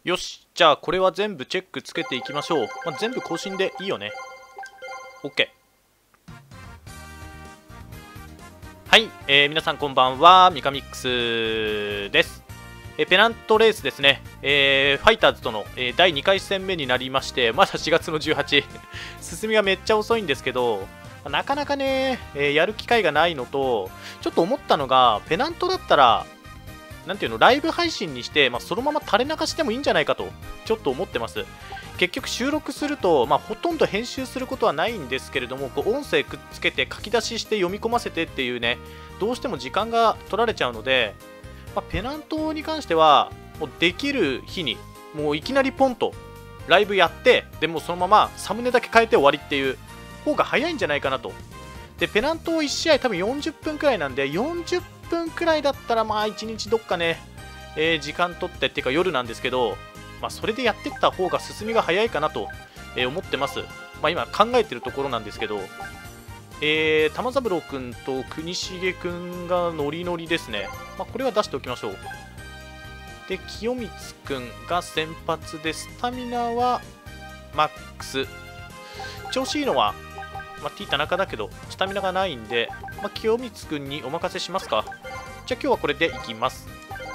よし、じゃあこれは全部チェックつけていきましょう。全部更新でいいよね。 OK。 はい、皆さんこんばんは。ミカミックスです。ペナントレースですね、ファイターズとの、第2回戦目になりまして、まだ4月の18進みがめっちゃ遅いんですけど、なかなかね、やる機会がないのと、ちょっと思ったのが、ペナントだったらなんていうの、ライブ配信にして、そのまま垂れ流してもいいんじゃないかとちょっと思ってます。結局収録すると、ほとんど編集することはないんですけれども、こう音声くっつけて書き出しして読み込ませてっていうね、どうしても時間が取られちゃうので、ペナントに関してはもうできる日にもういきなりポンとライブやって、でもそのままサムネだけ変えて終わりっていう方が早いんじゃないかなと。でペナント1試合多分40分くらいなんで、40分くらいだったら1日どっかね、時間取ってっていうか夜なんですけど、それでやってった方が進みが早いかなと、思ってます。今考えてるところなんですけど、玉三郎君と国重君がノリノリですね。これは出しておきましょう。で清光君が先発で、スタミナはマックス。調子いいのは、T 田中だけどスタミナがないんで、清光君にお任せしますか。じゃあ今日はこれでいきます。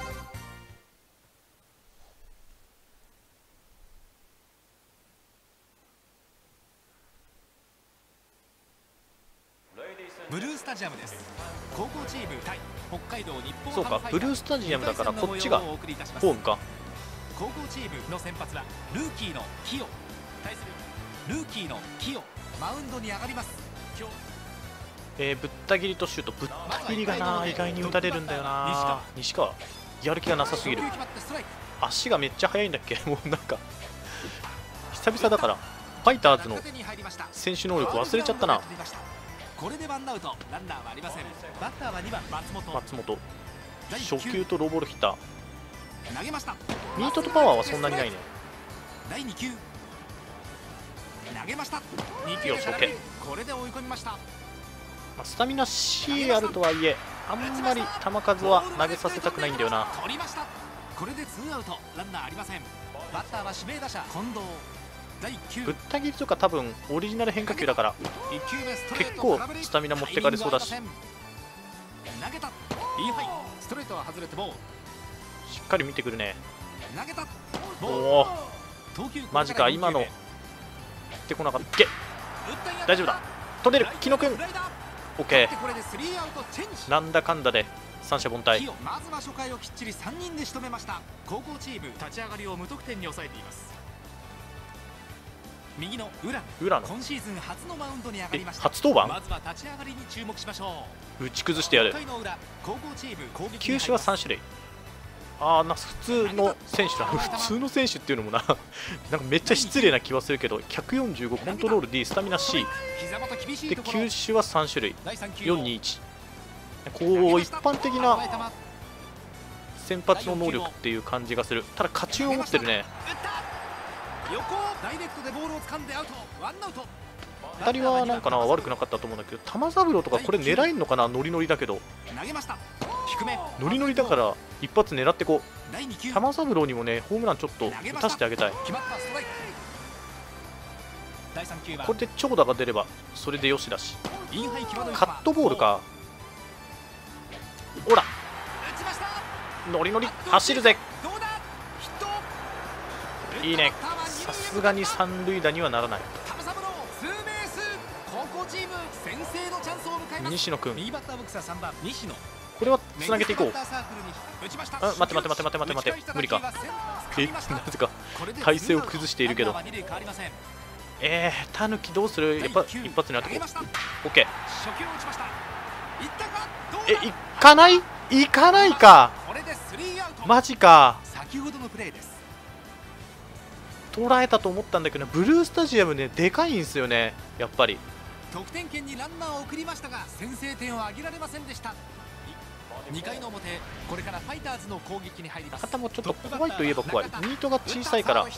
ブルースタジアムです。高校チーム対北海道日本。 そうか、ブルースタジアムだからこっちがホームか。 高校チームの先発はルーキーの清、対するルーキーの清、マウンドに上がります。 ぶった切りとシュート。ぶった切りがな、意外に打たれるんだよな。西川やる気がなさすぎる。足がめっちゃ速いんだっけもうなんか久々だからファイターズの選手能力忘れちゃったな。 これでワンアウト、ランナーはありません。バッターは2番松本。 初球とローボールヒッター。 投げました。 ミートとパワーはそんなにないね。 第2球投げました。2球よし OK。 これで追い込みました。 スタミナ C あるとはいえ、あんまり球数は投げさせたくないんだよな。 取りました。これで2アウト、ランナーありません。バッターは指名打者近藤。 ぶった切りとか多分オリジナル変化球だから結構スタミナ持ってかれそうだし、しっかり見てくるね。おおマジか、今のってこなかったっけ。大丈夫だ、取れる木野君。 OK。 なんだかんだで三者凡退。 まずは初回をきっちり3人で仕留めました。高校チーム立ち上がりを無得点に抑えています。右の浦野、今シーズン初のマウンドに上がりました。 初登板。 まずは立ち上がりに注目しましょう。 打ち崩してやる。球種は3種類。普通の選手だ。普通の選手っていうのもななんかめっちゃ失礼な気はするけど、145コントロール D、 スタミナ C で、球種は3種類。421、こう一般的な先発の能力っていう感じがする。ただ勝ちを持ってるね。当たりはなんかな、悪くなかったと思うんだけど、玉三郎とかこれ狙えんのかな。ノリノリだけど、ノリノリだから一発狙ってこう。玉三郎にもね、ホームランちょっと打たせてあげたい。これで長打が出ればそれでよしだし。カットボールか。ほらノリノリ走るぜ。いいね。さすがに三塁打にはならない。西野君、これはつなげていこう。待て無理か。なぜか体勢を崩しているけど。タヌキどうする。やっぱ一発に当てこう。 OK。 いかない、いかないか。マジか。捉えたと思ったんだけど、ブルースタジアムね、でかいんですよね、やっぱり。 得点圏にランナーを送りましたが、先制点を挙げられませんでした。2回の表、これからファイターズの攻撃に入ります。 中田もちょっと怖いといえば怖い。ミートが小さいから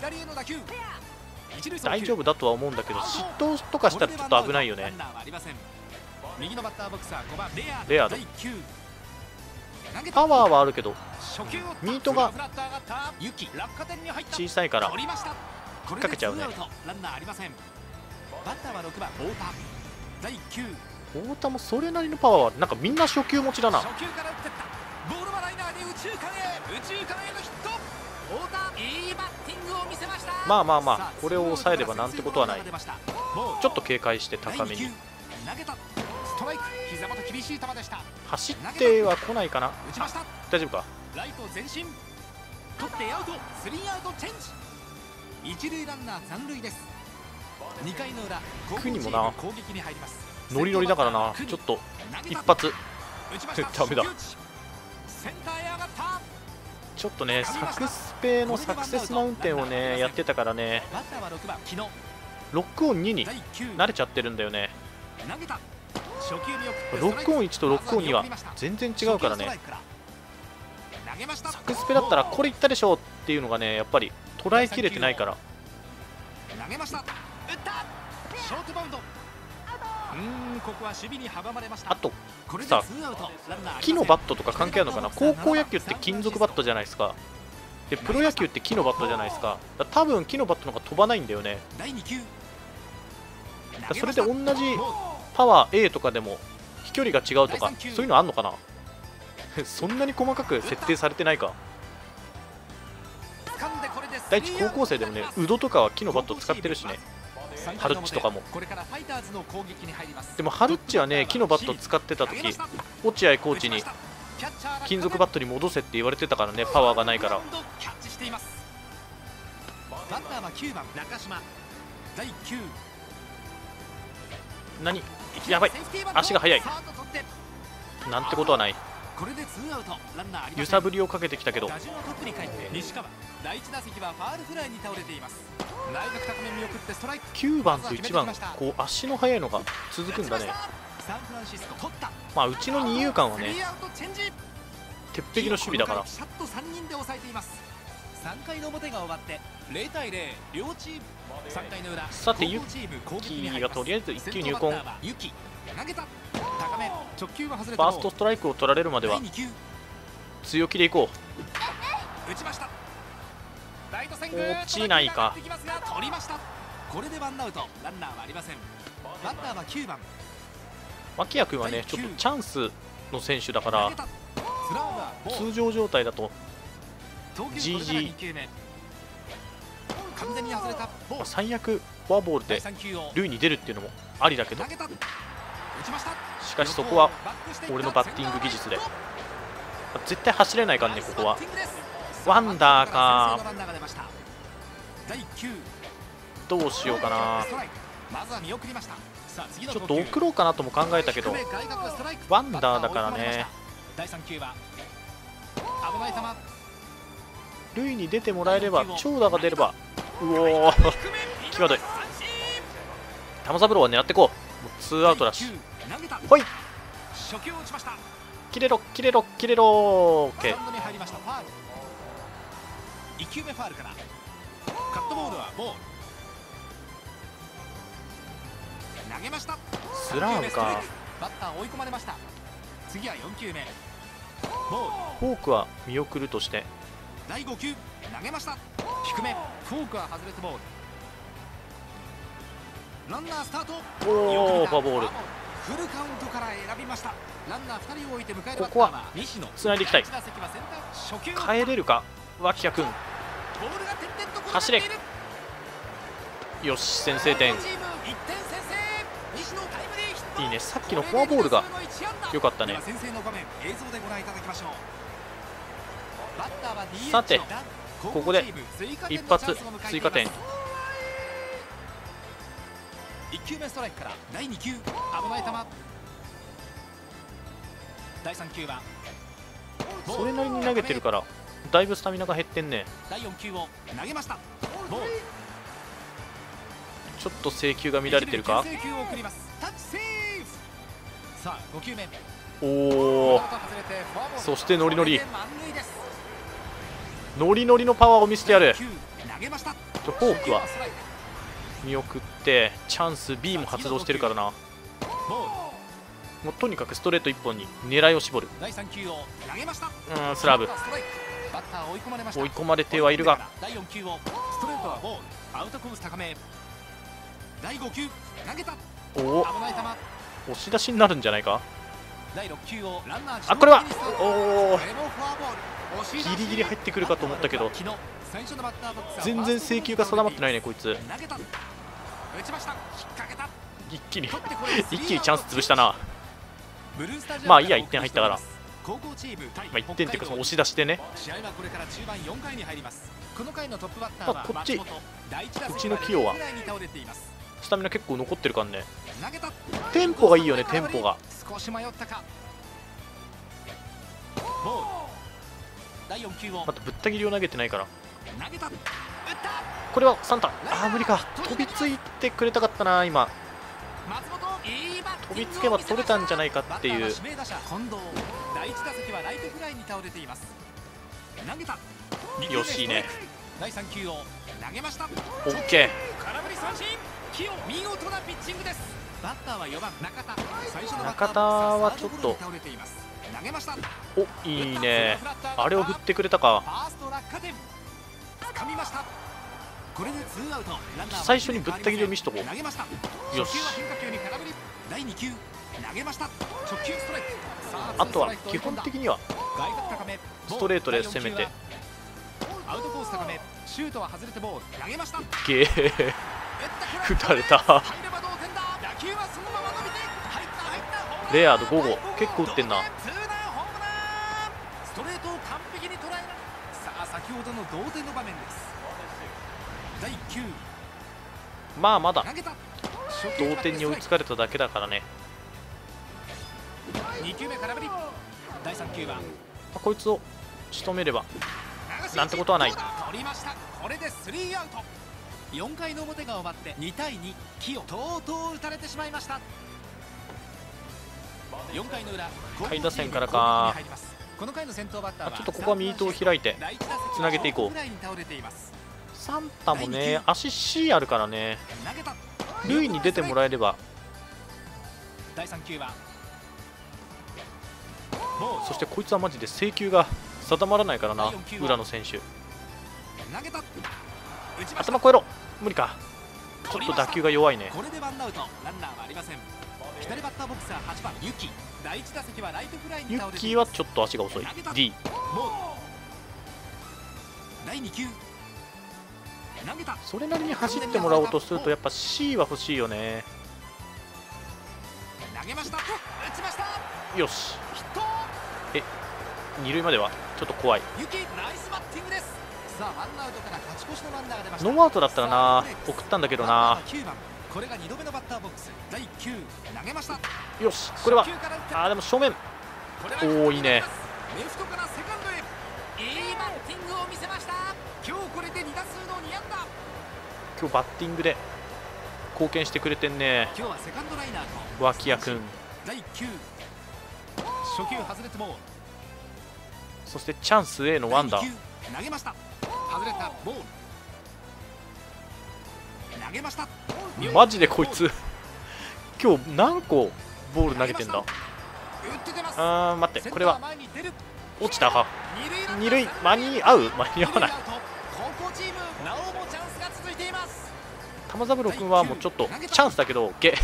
大丈夫だとは思うんだけど、失投とかしたらちょっと危ないよね。 右のバッターボックスは5番レアード。 パワーはあるけど初球をミートがフラッと上がったユキ落下点に入った小さいから取りました。これでかけちゃうね。 ツーアウトランナーありません。バッターは6番太田。第1球太田もそれなりのパワーはなんかみんな初球持ちだな。 初球から打ってったボールはライナーで右中間へのヒット。太田いいバッティングを見せました。 まあまあまあさこれを抑えればなんてことはない。 ツーアウトから出ました。 ちょっと警戒して高めに第二球投げたストライク膝元厳しい球でした。 走っては来ないかな。 打ちました。 大丈夫か。 ライト前進取ってアウトスリーアウトチェンジ。一塁ランナー残塁です。2回の裏国もな攻撃に入ります。 ノリノリだからな。ちょっと一発ダメだ。 センターへ上がった。 ちょっとねサクスペのサクセスマウンテンをねやってたからねバッターは6番木野。 ロックオン2に第1球慣れちゃってるんだよね。 投げた初球見送ってロックオン1とロックオン2は全然違うからね。 投げました。 サクスペだったらこれいったでしょうっていうのがねやっぱり捉えきれてないから。 投げました打ったショートバウンド。ここは守備に阻まれました。 あとこれでさツーアウトランナーありません。 木のバットとか関係あるのかな。高校野球って金属バットじゃないですか。でプロ野球って木のバットじゃないですか。だから多分木のバットの方が飛ばないんだよね。 第2球だからそれで同じパワー A とかでも飛距離が違うとかそういうのあんのかなそんなに細かく設定されてないか。第一高校生でもねウドとかは木のバット使ってるしね。ハルッチとかも。 これからファイターズの攻撃に入ります。 でもハルッチはね木のバット使ってた時落合コーチに金属バットに戻せって言われてたからね。パワーがないから。 キャッチしています。バッターは9番中島。第1球何やばい足が速い。なんてことはない。 これでツーアウトランナーありません。 揺さぶりをかけてきたけど打順のトップに帰って西川。第1打席はファールフライに倒れています。内角高め見送ってストライク。 9番と1番こう足の速いのが続くんだね。 サンフランシスコ取った。 まあうちの二遊間はねスリーアウトチェンジ。 鉄壁の守備だから。 シャット3人で抑えています。3回の表が終わって0対0両チーム。3回の裏さてユチーム攻撃にキ入ります。 がとりあえず1球入魂。 先頭バッターはユキ投げた高め直球は外れフた。 ァーストストライクを取られるまでは第2球強気でいこ打ちました。ライト線落ちないか。 取りました。これでワンアウトランナーはありません。バッターは9番う。脇谷君はねちょっとチャンスの選手だから投げたスラーはボール。 通常状態だと投球これから2球目完全に外れたボール。 最悪フォアボールで第3球を塁に出るっていうのもありだけど投げた打ちました。 しかしそこは俺のバッティング技術で絶対走れないからね。ここはワンダーか。 第1球どうしようかな。 まずは見送りました。さあ次のちょっと送ろうかなとも考えたけどワンダーだからね。 第3球は危ない球。 塁に出てもらえれば長打が出ればうおー際どい。玉三郎は狙ってこう。もうツーアウトだしほい初球を打ちました。 切れろ切れろ切れろ。 OK。 スタンドに入りましたファール。1球目ファールからカットボールはボール。投げました。 スラーブか。 バッター追い込まれました。次は4球目ボール。 フォークは見送るとして第5球投げました。低めフォークは外れてボール。ランナースタート。 おおフォアボール。 フルカウントから選びました。ランナー2人を置いて迎えるバッターここはは西野。 つないでいきたい。 第一打席はセンター初球帰れるか脇谷君。 ボールが点々と転がっている。 走れよし先制点。 チーム1点先制。西野タイムリーヒット。 いいね。さっきのフォアボールが良かったね。 先制の場面映像でご覧いただきましょう。バッターは DH さてのここで一発追加点。 1球目ストライクから第2球危ない球。第3球はそれなりに投げてるからだいぶスタミナが減ってんね。 第4球を投げました。ボール。 ちょっと制球が乱れてるか。 牽制球を送ります。タッチセーフ。さあ5球目おお外れてフォアボール。 そしてノリノリこれで満塁です。 ノリノリのパワーを見せてやる。 第9投げました。 フォークは見送ってチャンス B も発動してるからな。 ボール。 もうとにかくストレート1本に狙いを絞る。 第3球を投げました。 スラブバッター追い込まれました。 追い込まれてはいるが、 第4球をストレートはボール、アウトコース高め。第5球投げた。 おお、 危ない球。 押し出しになるんじゃないか。 第6球をランナーあ、これはおお、 これもフォアボール。押し出しギリギリ入ってくるかと思ったけど、 最初のバッターボックスは全然制球が定まってないねこいつ。 投げた。打ちました。引っ掛けた。 一気に取ってこれ一気にチャンス潰したな。 ブルースタジアムまあいいや、1点入ったから。 高校チーム対まあ、1点っていうかその押し出しでね。 試合はこれから中盤4回に入ります。この回のトップバッターはこっち松本。第一打席はうちの清はレフトフライに倒れています。 スタミナ結構残ってるからね。 投げた。 テンポがいいよね、テンポが。 少し迷ったか。ボール。第4球をまたぶった切りを投げてないから。 投げた。打った。 これはサンタ、無理か。飛びついてくれたかったな今。 松本、いいバッティングを見せました。 飛びつけば取れたんじゃないかっていう。 バッターは指名打者近藤。第1打席はライトフライに倒れています。投げた。 よし、いいね。 第3球を投げました。 オッケー。 空振り三振。清、見事なピッチングです。バッターは4番中田。最初のバッター中田はちょっと倒れています。投げました。 お、いいね。あれを振ってくれたか。 ファースト落下点。掴みました。これで2アウト。ランナーは最初にぶった切りを見しとこう。 投げました。 よし。 初球は変化球に空振り。第2球投げました。直球ストライク。 あとは基本的には外角高めストレートで攻めて。 アウトコース高め。シュートは外れてボール。投げました。 ゲー打たれた。 入れば同点だ。打球はそのまま伸びて入った入った。 レアード5号結構打ってんな。 ツーランホームラン。ストレートを完璧に捉えられ。さあ先ほどの同点の場面です。第1球まあまだ投げた。 同点に追いつかれただけだからね。 2球目空振り。第3球はこいつを仕留めればなんてことはない。 取りました。これで3アウト。4回の表が終わって2対2。清とうとう打たれてしまいました。4回の裏下位打線からか。 この回の先頭バッターはちょっとここはミートを開いてつなげていこう。サンタもね足 C あるからね、塁に出てもらえれば。 第3球はそしてこいつはマジで制球が定まらないからな。裏の選手頭越えろ。無理か。ちょっと打球が弱いね。 これでワンアウト。ランナーはありません。左バッターボックスは8番ユキ。第1打席はライトフライにユッ倒れてキーはちょっと足が遅い。 D。 第2球投げた。 それなりに走ってもらおうとするとやっぱ C は欲しいよね。 投げました。打ちました。 よし。 ヒット。 二塁まではちょっと怖い。 ユキナイスバッティングです。さあワンアウトから勝ち越しのランナーが出ました。 ノーアウトだったらな送ったんだけどな。 9番これが2度目のバッターボックス。第1球投げました。 よし、これはでも正面。おお、いいね。 レフトからセカンドへ。いいバッティングを見せました。今日これで2打数の2安打。 今日バッティングで貢献してくれてんね。 今日はセカンドライナーと脇谷君。 第1球初球外れても、 そしてチャンス A のワンダー。 投げました。外れた。ボール投げました。 マジでこいつ今日何個ボール投げてんだ。待って、これは落ちたか。二塁間に合う？間に合わない。玉三郎君はもうちょっとチャンスだけどゲ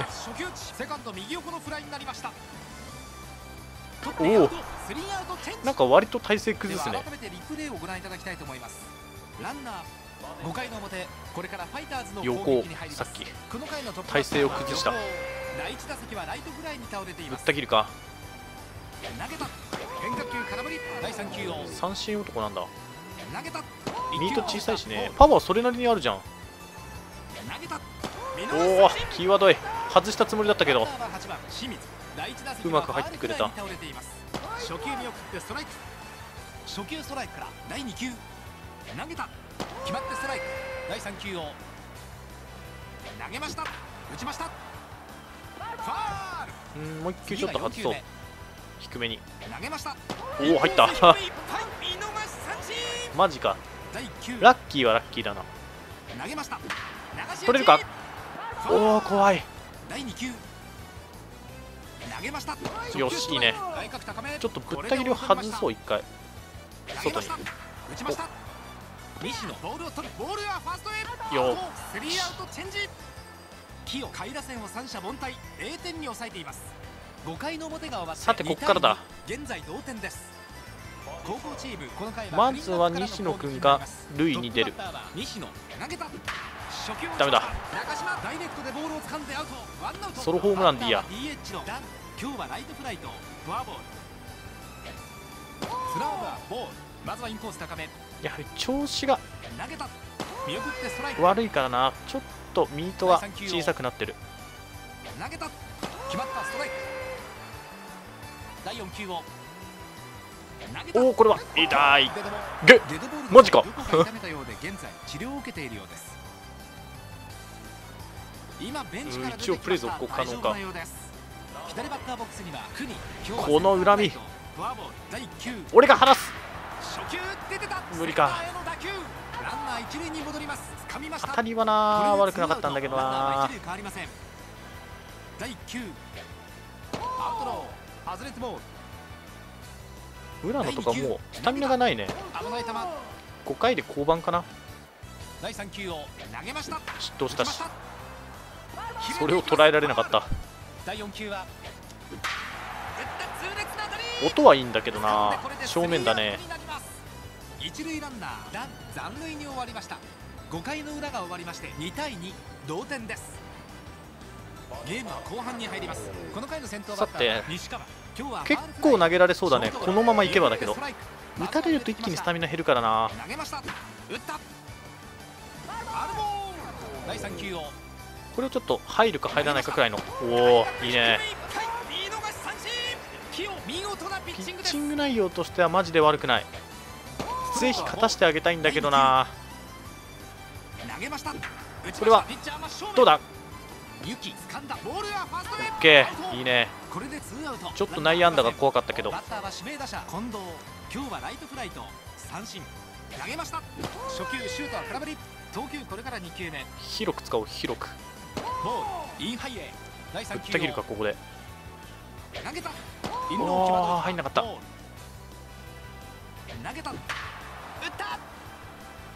おお、なんか割と体勢崩すね。 改めてリプレイをご覧いただきたいと思います。ランナー5回の表、これからファイターズの攻撃に入ります。 さっきこの回のトップ体勢を崩した。 第1打席はライトフライに倒れています。 ぶった切るか。 投げた。変化球空振り。第3球を三振男なんだ。 投げた。 ミート小さいしね。パワーそれなりにあるじゃん。 投げた。 おお、キーワードへ外したつもりだったけどうまく入ってくれた。 初球見送ってストライク。初球ストライクから第2球投げた。決まってストライク。第3球を投げました。打ちました。ファール。 もう1球ちょっと外そう。低めに投げました。 おお、入ったマジか。ラッキーはラッキーだな。 投げました。 取れるか。おお、怖い。 第2球投げました。 よし、いいね。 外角高め。 ちょっとぶった切りを外そう、一回。外に。 打ちました。西野ボールを取る。ボールはファーストへ。 よスリーアウトチェンジ。清下位打線を三者凡退、0点に抑えています。5回の表が終わって、 さてここからだ。 現在同点です。高校チームこの回はまずは西野君が塁に出る。 西野投げた。初球ダメだ。 中島ダイレクトでボールを掴んでアウト。ワンアウト。 ソロホームランでいいや。 DH のダン。今日はライトフライとフォアボール。スラーブはボール。まずはインコース高め。 やはり調子が投げた。見送ってストライク。 悪いからな。ちょっとミートが小さくなってる。 投げた。決まったストライク。第4球を投げた。 おお、これは痛い。ゲッ、マジか。 痛めたようで現在治療を受けているようです。今ベンチから出てきました。 一応プレー続行可能か。 左バッターボックスにはクニ。 この恨み。 フォアボール。第1球。 俺が離す。 初球出てた。 無理か。 ランナー一塁に戻ります。掴みました。 当たりはな悪くなかったんだけどな。 第1球。アウトロー。外れてボール。 浦野とかもうスタミナがないね。 危ない球。 5回で降板かな。 第3球を投げました。 失投したし、それを捉えられなかった。 第4球は音はいいんだけどな。正面だね。 一塁ランナーダン残塁に終わりました。5回の裏が終わりまして2対2同点です。ゲームは後半に入ります。この回の先頭バッターは西川。 結構投げられそうだね。このままいけばだけど、打たれると一気にスタミナ減るからな。 投げました。打った。アルボー。第3球をこれをちょっと入るか入らないかくらいの。おお、いいね。ピッチング内容としてはマジで悪くない。ぜひ勝たしてあげたいんだけどな。これはどうだ。オッケー、いいね。ちょっと内野安打が怖かったけど。 バッターは指名打者近藤。今日はライトフライと三振。投げました。初球シュートは空振り。投球これから2球目。 広く使おう、広く。 ボールインハイエー。第3球をぶった切るかここで。 投げた。 おお、入んなかった。 投げた。打った。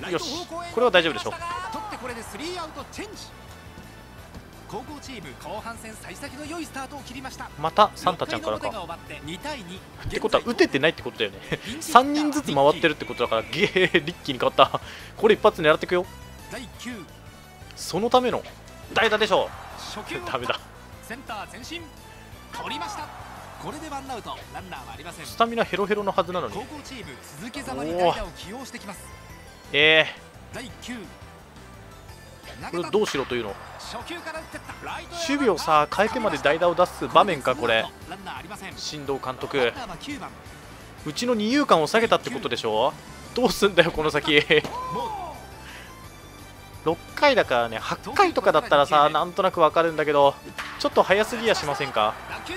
よし、これは大丈夫でしょう。 取ってこれで3アウトチェンジ。高校チーム後半戦幸先の良いスタートを切りました。 またサンタちゃんからか。ってことは打ててないってことだよね。3人ずつ回ってるってことだからゲーリッキーに変わった。これ一発狙っていくよ。そのための代打でしょう。ダメだ。 センター前進取りました。これでワンアウトランナーはありません。 スタミナヘロヘロのはずなのに。 高校チーム鈴木様に代打を起用してきます。 第1球。これ投どうしろというの。守備をさ変えてまで代打を出す場面かこれ。進藤監督、うちの二遊間を下げたってことでしょ。どうすんだよこの先。6回だからね。8回とかだったらさなんとなくわかるんだけど、ちょっと早すぎやしませんか。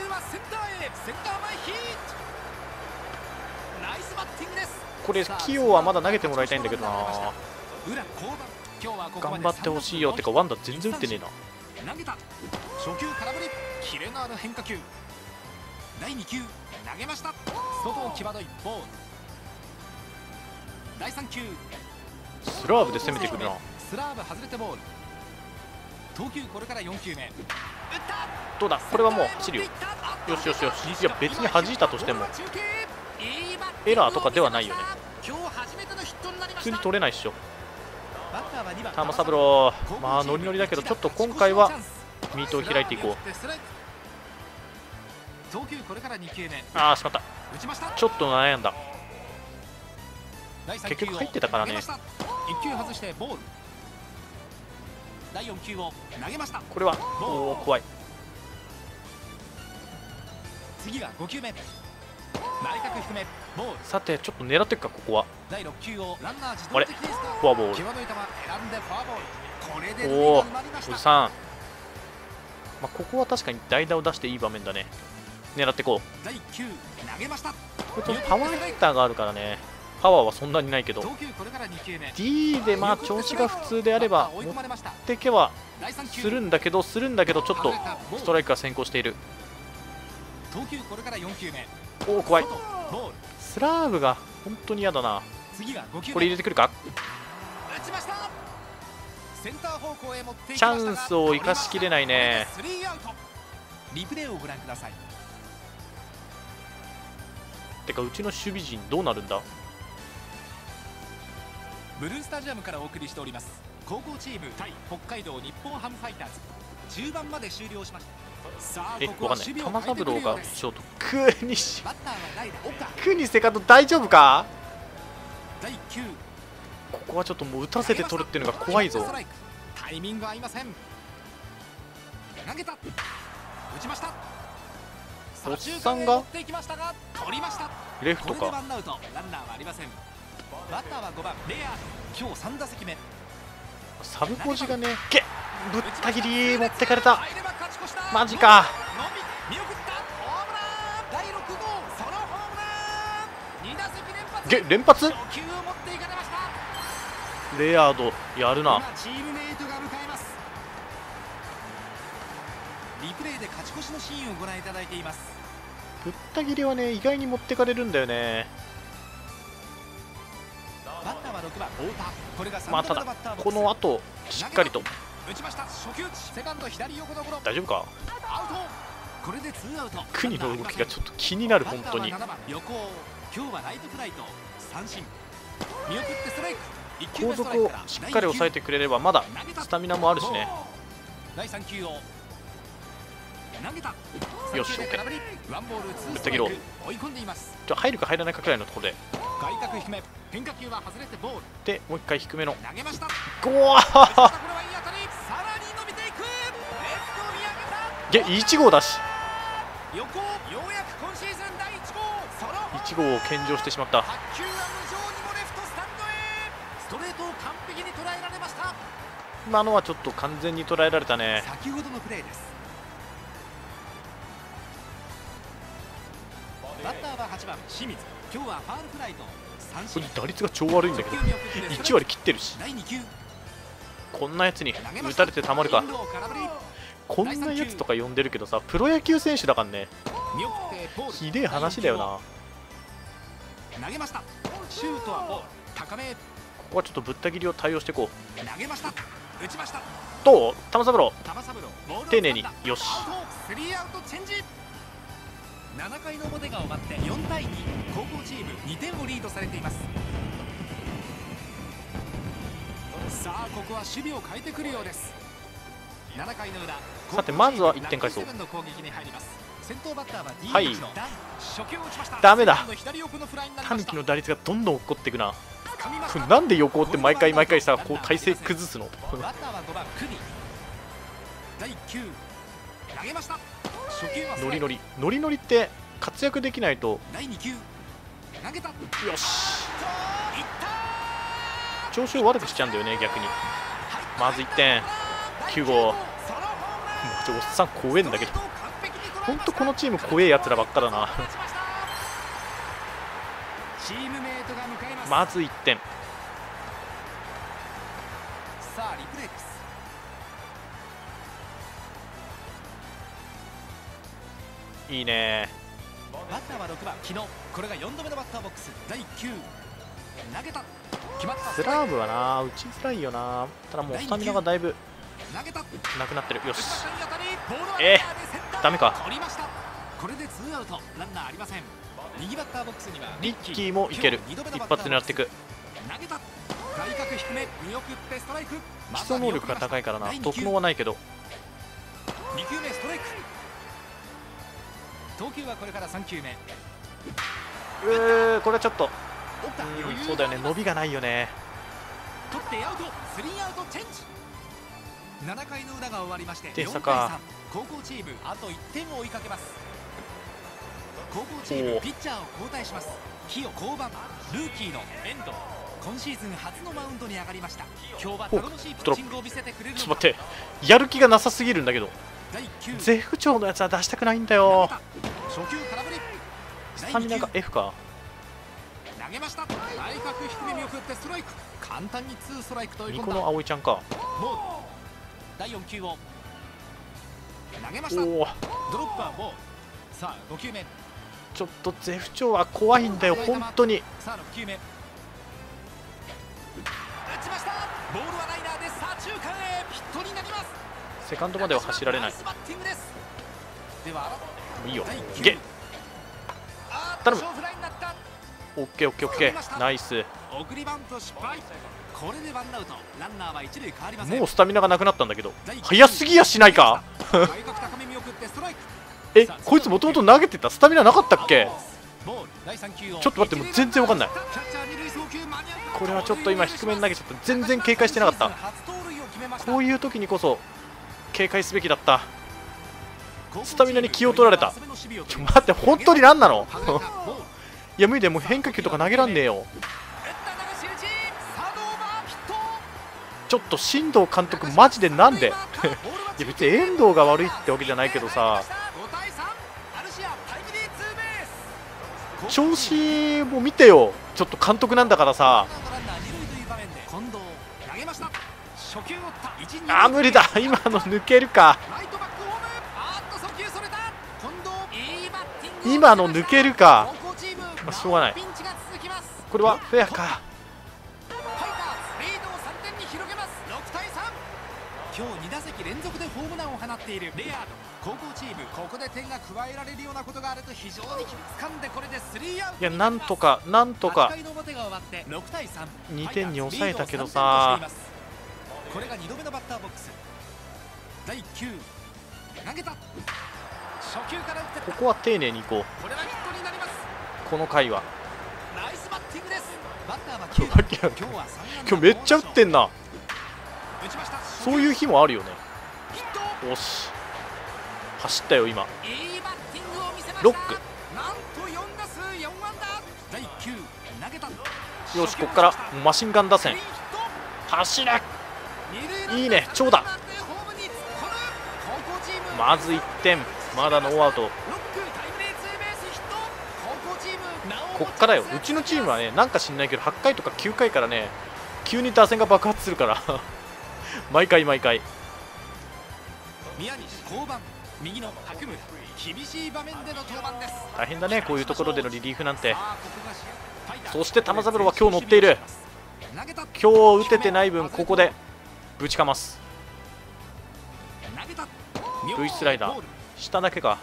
これ起用はまだ投げてもらいたいんだけどな。頑張ってほしいよ。ってかワンダ全然打ってねえな。 投げた。初球空振り。キレのある変化球。第2球投げました。外を際どいボール。第3球スラーブで攻めてくるな。 スラーブ外れてボール。投球これから4球目。打った。 どうだ。これはもう走るよ。よしよしよし。いや別に弾いたとしてもエラーとかではないよね。普通に取れないっしょ。玉三郎、まあノリノリだけど、ちょっと今回はミートを開いていこう。ああ、しまった。ちょっと悩んだ。結局入ってたからね。これはおお怖い。 次が5球目。 さてちょっと狙っていくかここは。あれフォアボール。おおおじさん、まあ、ここは確かに代打を出していい場面だね。狙っていこう。これパワーヒッターがあるからね。パワーはそんなにないけど D でまあ調子が普通であれば持ってけはするんだけどちょっとストライクが先行している。 投球これから4球目。 おお怖い。 外ボール。 スラーブが本当に嫌だな。 次が5球目。 これ入れてくるか。 打ちました。センター方向へ持っていきチましたがャンスを生かしきれないね。 これでスリーアウト。リプレイをご覧ください。 てかうちの守備陣どうなるんだ。 ブルースタジアムからお送りしております。高校チーム対北海道日本ハムファイターズ、中盤まで終了しました。さあここはわかんない。 守備を変えてく玉三郎がるようです。 ショート、クニシバッターは代打岡。 クニセカンド大丈夫か。 第9。 ここはちょっともう打たせて取るっていうのが怖いぞ。 タイミング合いません。投げた。打ちました。 おっさんが持っていきましたが取りました。 レフトか。 これでワンアウト、ランナーはありません。バッターは5番レアード。今日3打席目。 サブポジがね、ぶった切り持ってかれた。 入れば勝ち越したマジか。 伸び見送ったホームラン。第6号ソロホームラン。2打席連発。 連発。 初球を持っていかれました。 レアードやるな。 今チームメイトが迎えます。リプレイで勝ち越しのシーンをご覧いただいています。 ぶった切りはね意外に持ってかれるんだよね。 バッターは6番太田。これが3 まあただ度目のバッターボックス。 この後しっかりと打ちました。初球打ち。セカンド左横のゴロ。 大丈夫か。 アウト。これで2アウト。 国の動きがちょっと気になる。本当にバッターは7番横尾。今日はライトフライと三振。見送ってストライク。1球後目ストライクから続をしっかり抑えてくれればまだスタミナもあるしね。 第3球を投げた。 よし 3球目空振り。ワンボールツーストライク。 ぶった切ろう。 追い込んでいます。 入るか入らないかくらいのところで外角低め。変化球は外れてボール。 でもう一回低めの投げました。 ゴこれはいい当たり。さらに伸びていく。レフトを見上げた。 1号だし横尾ようやく今シーズン第1号ソロホームラン。 1号を献上してしまった。 白球は無情にもレフトスタンドへ。ストレートを完璧に捉えられました。 今のはちょっと完全に捉えられたね。 先ほどのプレーです。バッターは8番清水。今日はファールフライと三振。 これ打率が超悪いんだけど1割切ってるし。 第2球。 こんなやつに打たれてたまるか。こんなやつとか呼んでるけどさ、プロ野球選手だからね。ひでえ話だよな。 投げました。シュートはボール高め。 ここはちょっとぶった切りを対応していこう。 投げました。打ちました。 どう玉三郎、 玉三郎ボールを丁寧によし。 スリーアウトチェンジ。7回の表が終わって4対2。高校チーム2点をリードされています。さあここは守備を変えてくるようです。7回の裏。 さてまずは1点返そう。 ラッキーセブンの攻撃に入ります。先頭バッターは DH のはい初球を打ちました。 ダメだ。 セカンド左横のフライになりました。 タヌキの打率がどんどん落っこっていくな。 掴みました。 なんで横って毎回さこう体勢崩すの。 バッターは5番クニ。第1球投げました。初球はストライク。 ノリノリって活躍できないと。 第2球投げた。 よし、調子を悪くしちゃうんだよね逆に。まず1点。9号おっさん怖えんだけど、ほんとこのチーム怖えやつらばっかだな。 チームメイトが迎えます。 まず1点。 さあリプレイです。 いいね。 バッターは6番昨日。これが4度目のバッターボックス。第1球投げた。決まった。 スラーブはな打ちづらいよな。ただもうスタミナがだいぶ投げた。 なくなってる。よし、 ダダメか。 取りました。これで2アウト、ランナーありません。右バッターボックスにはリッキーもいける。一発狙っていく。 投げた。外角低め見送ってストライク。 基礎能力が高いからな。特能はないけど。 2球目ストライク。投球はこれから3球目。 これはちょっとそうだよね、伸びがないよね。 取ってアウト。スリーアウトチェンジ。7回の裏が終わりまして4 点差か。 対3。高校チームあと1点を追いかけます。高校チームピッチャーを交代します。日を降板。ルーキーの遠藤。今シーズン初のマウンドに上がりました。今日は頼もしいピッチングを見せてくれるのか。 ちょっと待って、やる気がなさすぎるんだけど。 第1球絶不調のやつは出したくないんだよ。 初球空振り。 スタミナが F か。 投げました。外角低め見送ってストライク。簡単に2ストライクと追い込んだ。 ニコの葵ちゃんか。 ボール。第4球を投げました。 おお、 ドロップはボール。 さあ5球目。 ちょっとゼフ長は怖いんだよ本当に。 さあ6球目。打ちました。ボールはライナーで左中間へヒットになります。 セカンドまでは走られない。 ナイスバッティングです。ではいいよ、いけ、頼む。 勝負ラインになった。 オッケーオッケーオッケー、ナイス。 送りバント失敗。これでワンアウト、ランナーは一塁変わりません。 もうスタミナがなくなったんだけど、早すぎやしないか。 外角高め見送ってストライク。 え、こいつもともと投げてたスタミナなかったっけ。 ボール第3球をちょっと待って、もう全然わかんない。 キャッチャー二塁送球間に合った。 これはちょっと今低めに投げちゃった。全然警戒してなかった。こういう時にこそ警戒すべきだった。スタミナに気を取られた。ちょ待って、本当に何なの。いや無理でもう変化球とか投げらんねえよ。ちょっと進藤監督マジでなんで。いや別に遠藤が悪いってわけじゃないけどさ、調子も見てよ。ちょっと監督なんだからさ。あー無理だ、今の抜けるか。今の抜けるか、まあ、しょうがない。これはフェアか。 今日2打席連続でホームランを放っているレアード。高校チーム、ここで点が加えられるようなことがあると非常に気につかんで、これで3アウト。 いやなんとかなんとか 2 点に抑えたけどさ。 これが2度目のバッターボックス。第1球投げた。初球から打ってここは丁寧にいこう。 これはヒットになります。 この回はナイスバッティングです。バッターは9番。 今日めっちゃ打ってんな。 打ちました。 そういう日もあるよね。 ヒット。 よし走ったよ今。 いいバッティングを見せました。 ロック。 なんと4打数4安打。第1球投げた。 よしここからマシンガン打線走れ。いいね長打。まず1点、まだノーアウト。こっからよ。うちのチームはね、なんか知んないけど8回とか9回からね急に打線が爆発するから毎回毎回。 宮西降板。右の白村、厳しい場面での登板です。 大変だねこういうところでのリリーフなんて。そして玉三郎は今日乗っている。今日打ててない分ここでぶちかます。 V スライダー下だけか。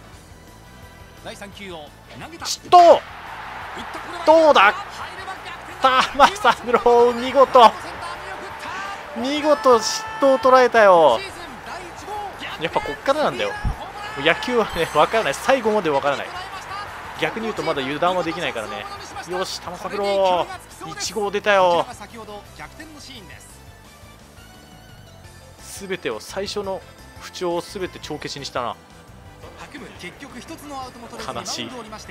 嫉妬どうだ。玉三郎見事見事嫉妬を捉えたよ。やっぱこっからなんだよ。野球はね分からない。最後まで分からない。逆に言うとまだ油断はできないからね。よし玉三郎1号出たよ。全てを最初の不調を全て帳消しにしたな。悲しい。い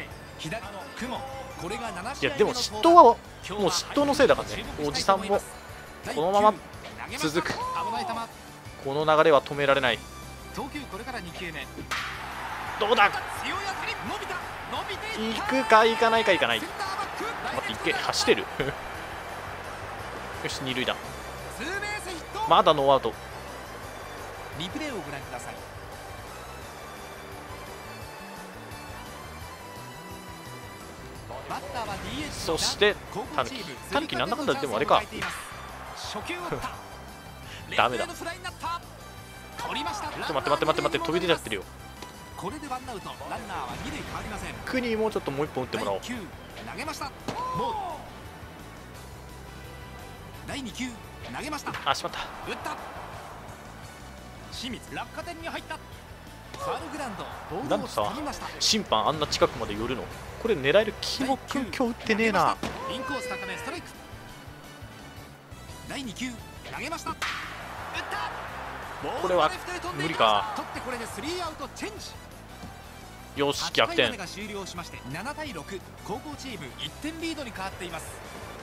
やでも嫉妬はもう嫉妬のせいだからね。おじさんもこのまま続く。この流れは止められない。どうだ。行くか行かないか行かない。待って行け走れるよし二塁だ。まだノーアウト。 リプレイをご覧ください。バッターは DH。 そしてタヌキ。タヌキなんだかんだでもあれかダメだ。ちょっと待って飛び出ちゃってるよ。 これでワンアウト、ランナーは2塁変わりません。 クニーもうちょっともう1本打ってもらおう。 投げました。第2球投げました。 あしまった。 打った。清水落下点に入った。ファウルグラウンド。 なんでさ審判あんな近くまで寄るの。これ狙える。キモ君今日打ってねえな。 インコース高めストライク。第2球投げました。打った。 これは無理か。 取ってこれで3アウトチェンジ。 よし逆転。 が終了しまして7対6、高校チーム1点リードに変わっています。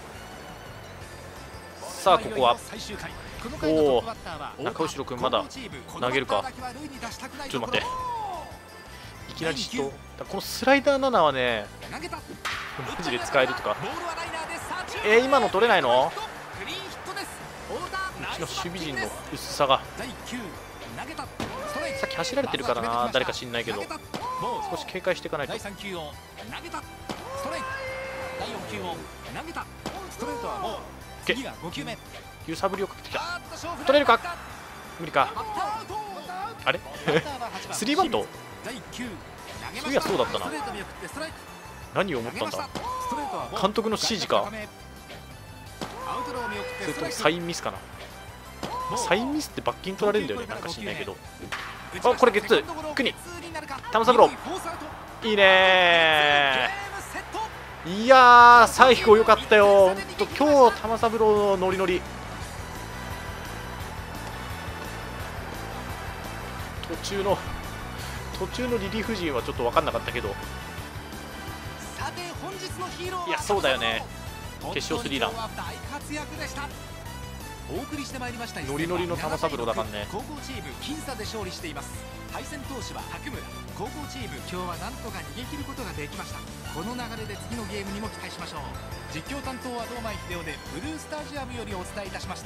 さあここはおお中後ろ君まだ投げるか。ちょっと待っていきなり嫉妬。このスライダー7はねマジで使えるとか。今の取れないの。うちの守備陣の薄さが。 投げたストライク。 さっき走られてるからな、誰か知んないけど、 投げたボール少し警戒していかないと。 第3球を投げたストライク。第4球を投げたストレートはボール。次が5球目。 揺さぶりをかけてきた。 あーっと勝負取れるかだった。 無理か。 バッターアウト。 あれバッターは8番スリーバント。 第1球投げました。 そういやそうだったなストレート見送ってストライク。 何を思ったんだ。 ストレートはボール監督の指示か。 アウトロー見送ってそれともストライク。 サインミスかな。サインミスって罰金取られるんだよね、なんか知んないけど。 打ちました。 あこれゲッツーセカンドゴロ国ゲッツーになるか。 玉三郎二塁フォースアウト。 いいゲねームセット。 ー。いやー、最後良かったよ、ほんと。今日、玉三郎のノリノリ。途中のリリーフ陣はちょっと分かんなかったけど、 さて本日のヒーローはいやそうだよね。決勝スリーラン本当に今日は大活躍でした。お送りしてまいりましたノリノリの玉三郎だからね。 高校チーム僅差で勝利しています。対戦投手は白村。高校チーム今日はなんとか逃げ切ることができました。この流れで次のゲームにも期待しましょう。実況担当は堂前秀夫でブルースタジアムよりお伝えいたしました。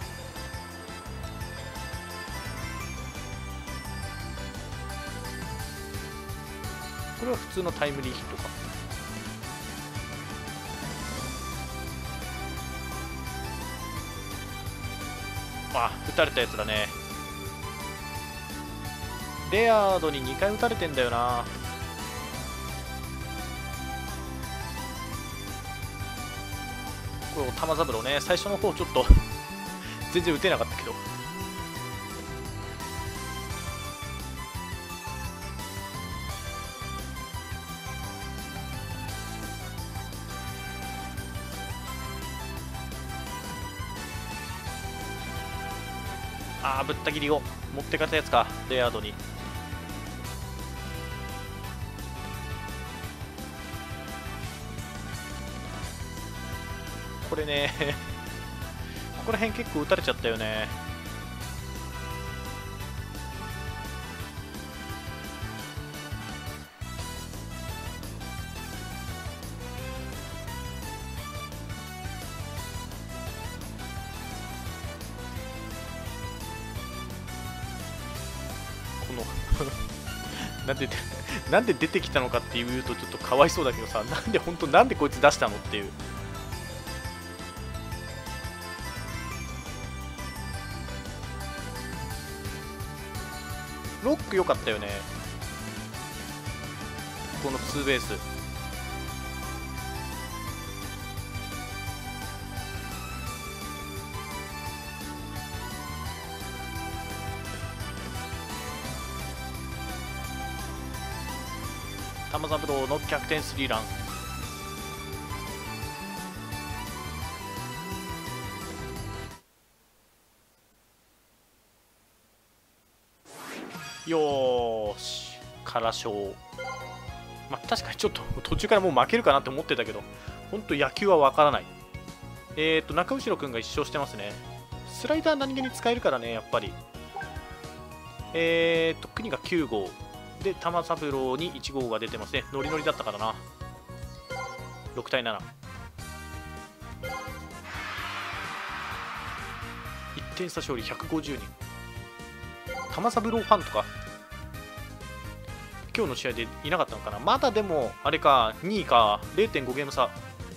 これは普通のタイムリーヒットか。あ、打たれたやつだね。レアードに2回打たれてんだよな。これ玉三郎ね、最初の方ちょっと全然打てなかったけど。あー、ぶった切りを持ってかったやつか、レアードに。これねここら辺結構打たれちゃったよね。このなんで出てきたのかっていうとちょっとかわいそうだけどさ、なんでこいつ出したのっていう。ロック良かったよね、このツーベース。玉三郎の逆転スリーラン。よーし、空勝。まあ確かにちょっと途中からもう負けるかなって思ってたけど、本当野球は分からない。中後ろくんが1勝してますね。スライダー何気に使えるからね、やっぱり。国が9号で玉三郎に1号が出てますね。ノリノリだったからな。6対7。1点差勝利150人。玉三郎ファンとか今日の試合でいなかったのかな。まだでもあれか、2位か、 0.5 ゲーム差。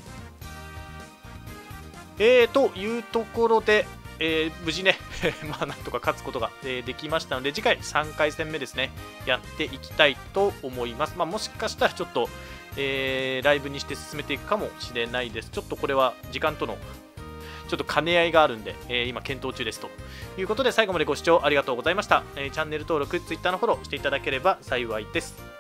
というところで、無事ねまあなんとか勝つことが、できましたので、次回3回戦目ですね、やっていきたいと思います。まあ、もしかしたらちょっと、ライブにして進めていくかもしれないです。ちょっとこれは時間とのちょっと兼ね合いがあるんで、今検討中ですということで、最後までご視聴ありがとうございました。チャンネル登録、Twitter のフォローしていただければ幸いです。